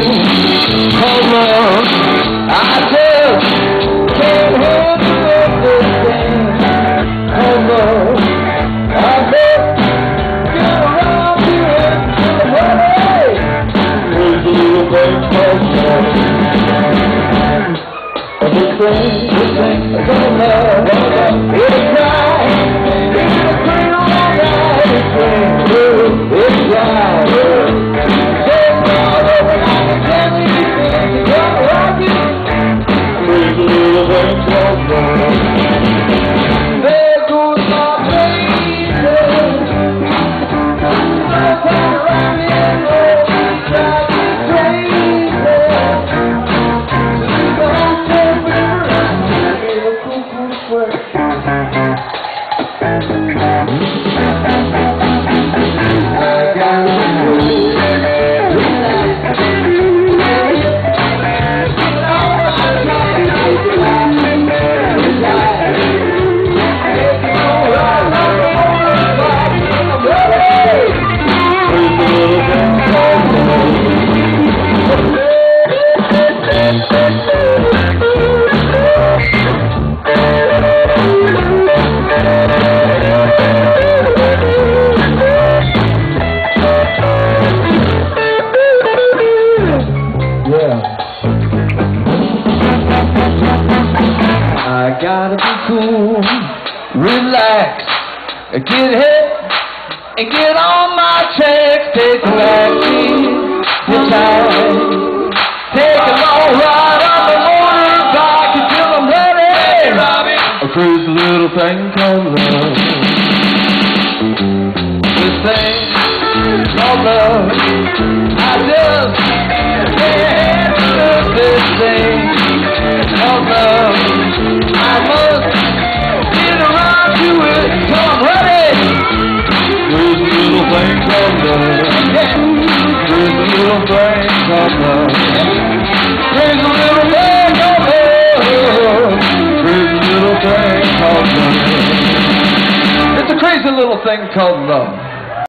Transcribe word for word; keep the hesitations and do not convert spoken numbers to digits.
called love. I just can't help this thing called love. I just get around here to the way. There's a little thing called love. This thing, this thing called love. It's right. It's a pretty all right. It's right. It's right. There goes my baby. Around me and oh, she's driving crazy. She's gonna take me around me a cuckoo sweat. I got I gotta be cool, relax, get hit, and get on my tracks. Take a backseat, you're tired. Take a long ride on the motorbike until I'm ready. Hey, Robbie, a crazy little thing called love. This thing called love. I just can't help this thing called love. I must get around to it till I'm ready. There's a little thing called love. There's a little thing called love. There's a little thing called love. There's a little thing called love. It's a crazy little thing called love.